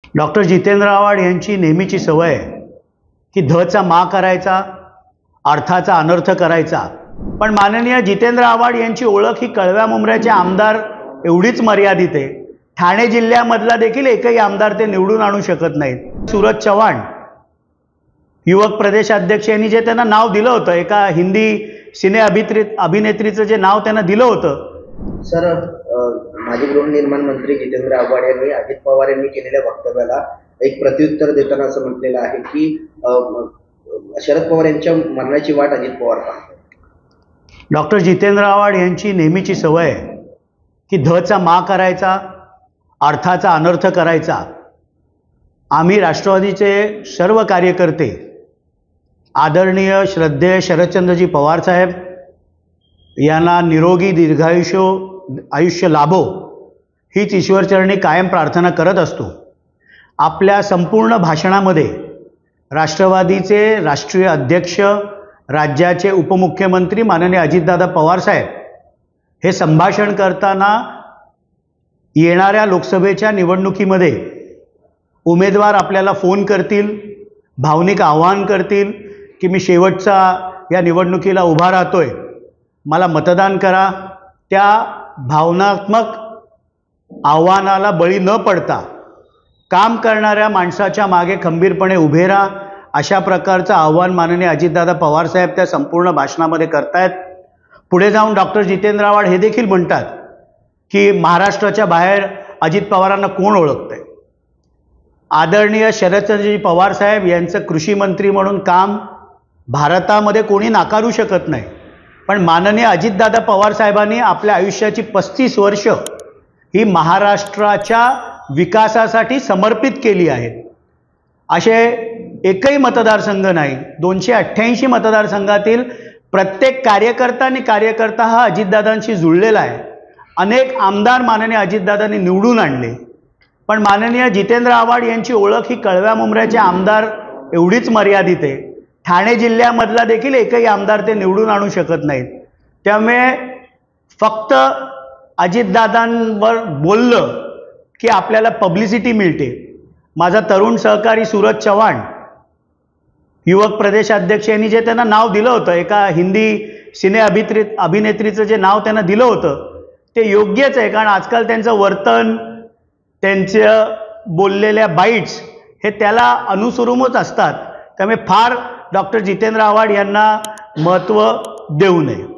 Doctor Jitendra Awhad यांची नेहमीची सवय आहे की धचा मा करायचा, अर्थाचा अनर्थ करायचा। पण माननीय जितेंद्र आव्हाड यांची ओळख ही कळव्या मुंब्र्याचे आमदार एवढीच मर्यादित आहे। ठाणे जिल्ह्यामधला देखील एकही आमदार ते निवडून आणू शकत नाहीत। सूरज चव्हाण युवक प्रदेशाध्यक्ष यांनी जे त्यांना नाव दिलं होतं, एका हिंदी सिने अभिनेत्रीचं जे नाव त्यांना दिलं होतं, सर, माजी गृहनिर्माण मंत्री जितेंद्र आव्हाड यांनी अजित पवार यांनी केलेल्या वक्तव्याला एक प्रत्युत्तर देताना असं म्हटलेलं आहे की शरद पवार यांच्या मरणाची वाट अजित पवार पाहतात। डॉक्टर जितेंद्र आव्हाड यांची नेहमीची सवय आहे की धचा मा करायचा, अर्थाचा अनर्थ करायचा। आम्ही राष्ट्रवादीचे सर्व कार्यकर्ते आदरणीय श्रद्धेय शरदचंद्रजी पवार साहेब यांना निरोगी आयुष्य लाभो हीच ईश्वरचरणी कायम प्रार्थना करत असतो। आपल्या संपूर्ण भाषणामध्ये राष्ट्रवादीचे राष्ट्रीय अध्यक्ष, राज्याचे उपमुख्यमंत्री माननीय अजितदादा पवार साहेब हे संभाषण करताना येणाऱ्या लोकसभेच्या निवडणुकीमध्ये उमेदवार आपल्याला फोन करतील, भावनिक आवाहन करतील की मी शेवटचा या निवडणुकीला उभा राहतोय, मला मतदान करा। त्या भावनात्मक आव्हानाला बळी न पडता काम करणाऱ्या माणसाच्या मागे खंबीरपणे उभे राहा, अशा प्रकारचं आव्हान माननीय अजितदादा पवार साहेब त्या संपूर्ण भाषणामध्ये करतायत। पुढे जाऊन डॉक्टर जितेंद्र आव्हाड हे देखील म्हणतात की महाराष्ट्राच्या बाहेर अजित पवारांना कोण ओळखतंय। आदरणीय शरदचंद्रजी पवार साहेब यांचं कृषी मंत्री म्हणून काम भारतामध्ये कोणी नाकारू शकत नाही, पण माननीय अजितदादा पवार साहेबांनी आपल्या आयुष्याची 35 वर्ष ही महाराष्ट्राच्या विकासासाठी समर्पित केली आहेत। असे एकही मतदारसंघ नाही, 288 मतदारसंघातील प्रत्येक कार्यकर्ता हा अजितदादांशी जुळलेला आहे। अनेक आमदार माननीय अजितदादांनी निवडून आणले, पण माननीय जितेंद्र आव्हाड यांची ओळख ही कळव्या मुंब्र्याचे आमदार एवढीच मर्यादित आहे। ठाणे जिल्ह्यामधला देखील एकही आमदार ते निवडून आणू शकत नाहीत। त्यामुळे फक्त अजितदादांवर बोललं की आपल्याला पब्लिसिटी मिळते। माझा तरुण सहकारी सूरज चव्हाण युवक प्रदेशाध्यक्ष यांनी जे त्यांना नाव दिलं होतं, एका हिंदी सिने अभिनेत्रीचं जे नाव त्यांना दिलं होतं, ते योग्यच आहे। कारण आजकाल त्यांचं वर्तन, त्यांचं बोललेल्या बाईट्स हे त्याला अनुसरूनच असतात। त्यामुळे फार डॉक्टर जितेंद्र आव्हाड यांना महत्त्व देऊ नये।